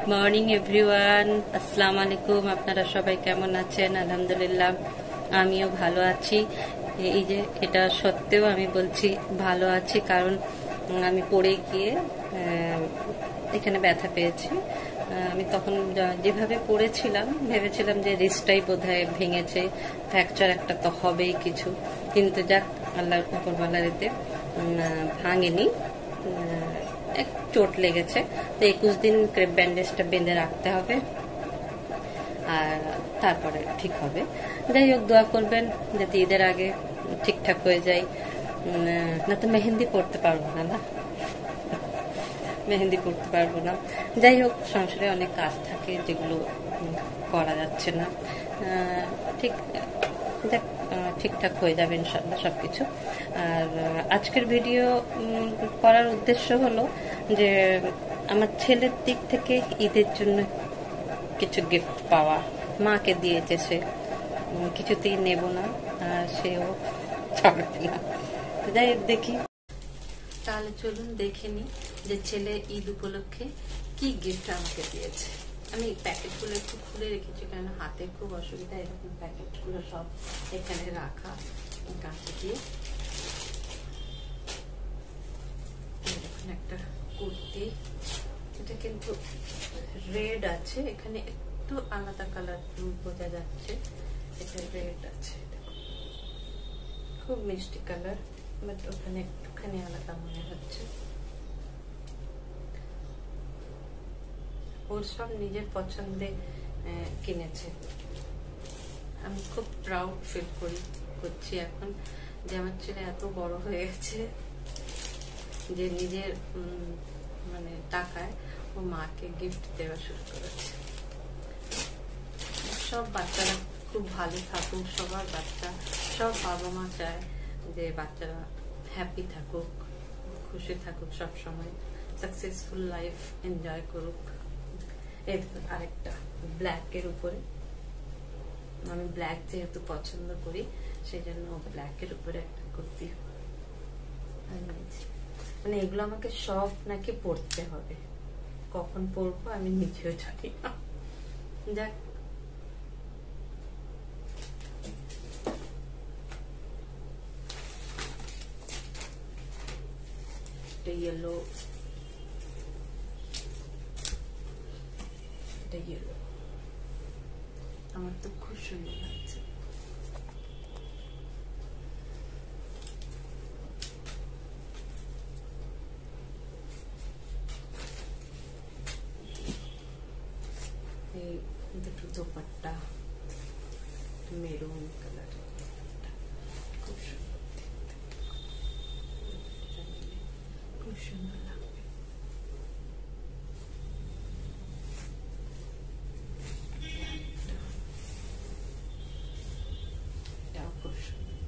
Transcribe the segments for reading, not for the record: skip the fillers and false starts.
Morning everyone, আসসালামু আলাইকুম। আপনারা সবাই কেমন আছেন? আলহামদুলিল্লাহ আমিও ভালো আছি। এই যে এটা সত্ত্বেও আমি বলছি ভালো আছি, কারণ আমি পড়ে গিয়ে এখানে ব্যথা পেয়েছি। আমি তখন যেভাবে পড়েছিলাম ভেবেছিলাম যে রিস্টটাই বোধহয় ভেঙেছে, ফ্র্যাকচার একটা তো হবেই কিছু, কিন্তু যাক আল্লাহর উপরওয়ালার এতে ভাঙেনি। এক চোট লেগেছে, তো 21 দিন ক্রেপ ব্যান্ডেজটা বেঁধে রাখতে হবে, আর তারপরে ঠিক হবে। যাই হোক, দোয়া করবেন যাতে ঈদের আগে ঠিকঠাক হয়ে যায়, না তো মেহেন্দি পড়তে পারবো না মেহেন্দি পড়তে পারবো না। যাই হোক, সংসারে অনেক কাজ থাকে যেগুলো করা যাচ্ছে না। ঠিক দেখ ঠিকঠাক হয়ে যাবে ইনশাল্লাহ সবকিছু। আর আজকের ভিডিও করার উদ্দেশ্য হলো যে আমার ছেলের দিক থেকে ঈদের জন্য কিছু গিফট পাওয়া। মাকে দিয়েছে, সে কিছুতেই নেব না, সেও ছাড়বে না। যাই হোক, দেখি তাহলে চলুন দেখে নি যে ছেলে ঈদ উপলক্ষে কি গিফট আমাকে দিয়েছে। আমি প্যাকেটগুলো একটু খুলে রেখেছি, কারণ হাতে খুব অসুবিধা। এরকম প্যাকেটগুলো সব এখানে রাখা কাছে দিয়ে। এরকম একটা কুর্তি, এটা কিন্তু রেড আছে, এখানে একটু আলাদা কালার বোঝা যাচ্ছে। এটা রেড আছে, খুব মিষ্টি কালার, বাট ওখানে একটুখানি আলাদা মনে হচ্ছে। ওর সব নিজের পছন্দে কিনেছে। আমি খুব প্রাউড ফিল করছি এখন যে আমার ছেলে এত বড় হয়ে গেছে যে নিজের মানে টাকায় ও মাকে গিফট দেওয়া শুরু করেছে। সব বাচ্চারা খুব ভালো থাকুক, সবার বাচ্চা, সব বাবা মা চায় যে বাচ্চারা হ্যাপি থাকুক, খুশি থাকুক, সব সময় সাকসেসফুল লাইফ এনজয় করুক। এর আরেকটা ব্ল্যাকের উপরে, আমি ব্ল্যাক যেহেতু পছন্দ করি সেই জন্য ব্ল্যাকের উপরে একটা কুর্তি আনিয়েছি। মানে এগুলো আমাকে সব নাকি পরতে হবে, কখন পরবো আমি নিজেও জানি না। যাক, ইয়েলো, এটা ইয়েলো, আমার তো খুব সুন্দর লাগছে। এই দুটো দোপাট্টা মেরুন কালার, খুব সুন্দর, খুব সুন্দর লাগবে। এটাও খুব সুন্দর,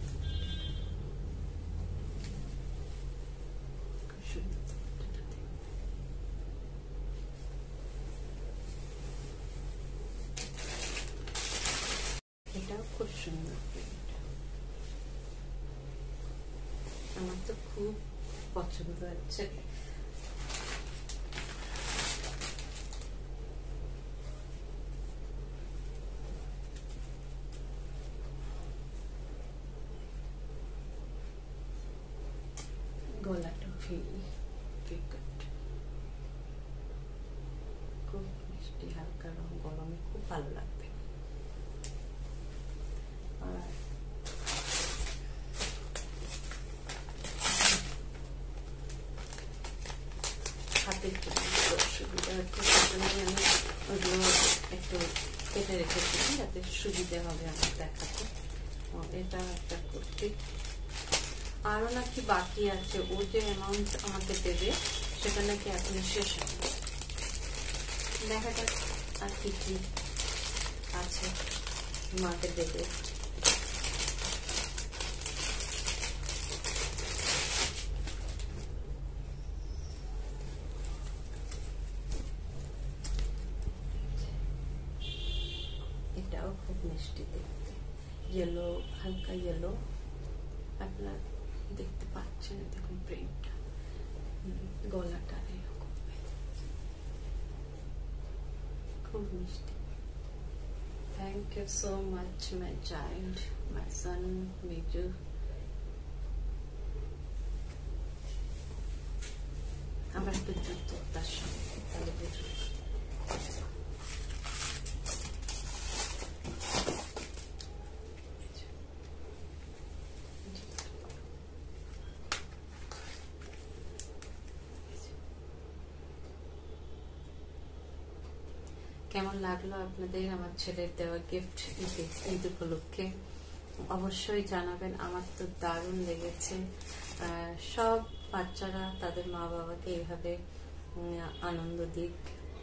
খুব সুন্দর। এটাও খুব সুন্দর, আমার তো খুব পছন্দ হচ্ছে। গলাটা খুব মিষ্টি হালকা রং, গরমে খুব ভালো লাগবে। আর হাতের সুবিধা হচ্ছে, আমি ওগুলো একটু কেটে রেখেছি যাতে সুবিধা হবে আমার দেখাতে। এটা একটা কুর্তি, আরো নাকি বাকি আছে। ও যে অ্যামাউন্ট আমাকে দেবে সেটা নাকি এখন শেষ হবে। দেখা যাক আর কি কি আছে মাকে দেবে। এটাও খুব মিষ্টি দেখতে, ইয়েলো, হালকা ইয়েলো, আপনার দেখতে পাচ্ছেন। দেখুন প্রিন্টটা, গলাটা এরকম। খুব মিষ্টি। Thank you so much my child, my son Biju. আবার একটু যুক্ত তার সঙ্গে, তাহলে বুঝুন। কেমন লাগলো আপনাদের আমার ছেলের দেওয়া গিফট ঈদ উপলক্ষে? অবশ্যই জানাবেন। আমার তো দারুণ লেগেছে। সব বাচ্চারা তাদের মা বাবাকে এইভাবে আনন্দ দিক।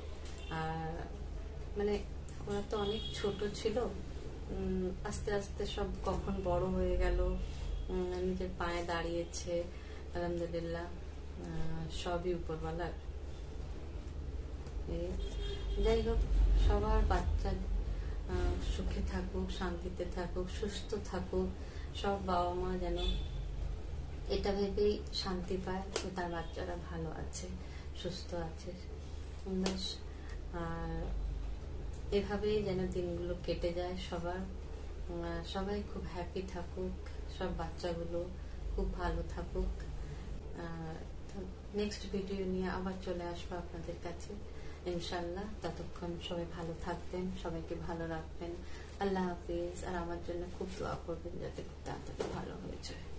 মানে ওরা তো অনেক ছোট ছিল, আস্তে আস্তে সব কখন বড় হয়ে গেল, নিজের পায়ে দাঁড়িয়েছে, আলহামদুলিল্লাহ। সবই উপরওয়ালার। যাই হোক, সবার বাচ্চা সুখে থাকুক, শান্তিতে থাকুক, সুস্থ থাকুক। সব বাবা মা যেন এটা ভেবেই শান্তি পায় যে তার বাচ্চারা ভালো আছে, সুস্থ আছে। আর এভাবেই যেন দিনগুলো কেটে যায় সবার। সবাই খুব হ্যাপি থাকুক, সব বাচ্চাগুলো খুব ভালো থাকুক। নেক্সট ভিডিও নিয়ে আবার চলে আসবো আপনাদের কাছে ইনশাল্লাহ। ততক্ষণ সবাই ভালো থাকবেন, সবাইকে ভালো রাখবেন। আল্লাহ হাফিজ। আর আমার জন্য খুব দোয়া করবেন যাতে খুব তাড়াতাড়ি ভালো হয়ে যায়।